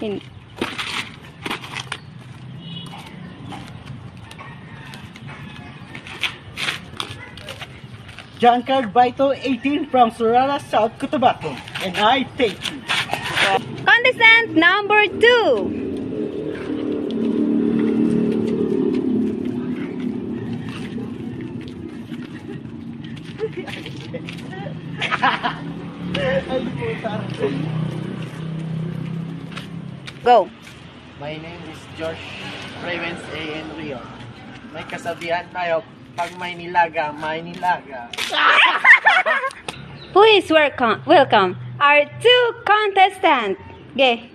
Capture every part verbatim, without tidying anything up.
Hin Giancarlo Baito, eighteen, from Sorala, South Cotabato, and I thank you. Contestant number two. Go. My name is Josh Ravens A. N. Rio. May kasabihan tayo, pag may nilaga, may nilaga. Please welcome, welcome our two contestants. Okay.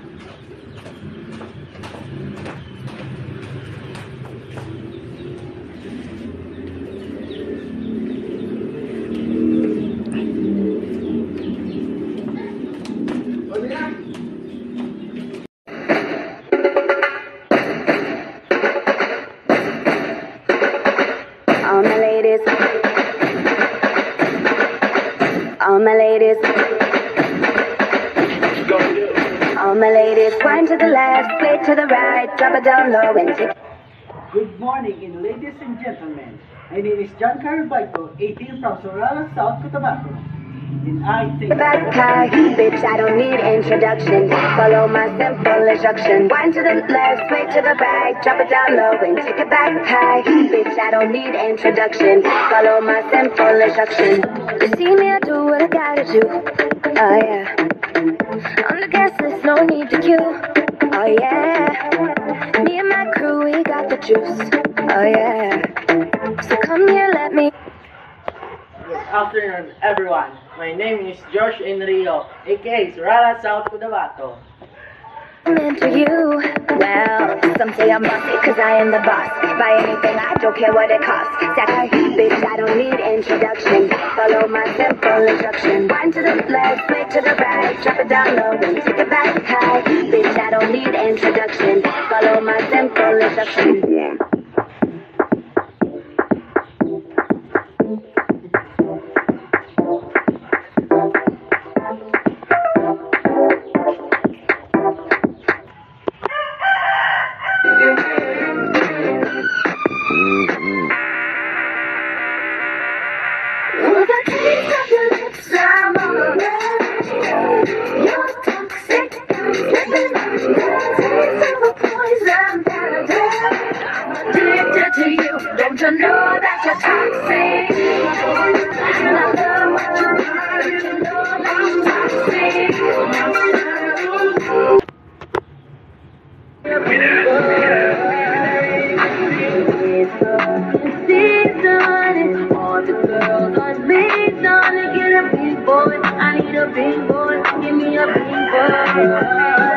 All my ladies, all my ladies, all my ladies, wind to the left, play to the right, drop it down low and take. Good morning, ladies and gentlemen. My name is Giancarlo Baito, eighteen, from Sorala, South Cotabato, and I thank you. Back high, bitch, I don't need introduction. Follow my simple instruction. Wind to the left, play to the right, drop it down low and take it back high. Bitch, I don't need introduction. Follow my simple instruction. You see me, I do what I gotta do. Oh yeah. On the gas, there's no need to queue. Oh yeah. Me and my crew, we got the juice. Oh yeah. So come here, let me. Good afternoon, everyone. My name is Josh Enrio, aka Sorala, South Cotabato. I'm into you. Well, some say I'm bossy cause I am the boss. Buy anything, I don't care what it costs. That bitch, I don't need introduction. Follow my simple instruction. Wind to the left, play to the right, drop it down low and take it back high. Bitch, I don't need introduction. Follow my simple instruction. With a taste of your lips, I'm on a rush. You're toxic, I'm slipping on the taste of a poison paradise. I'm addicted to you, don't you know that you're toxic? And I love what you do, don't you know that you're toxic? Season, all the girls on me, trying to get a big boy. I need a big boy, give me a big boy.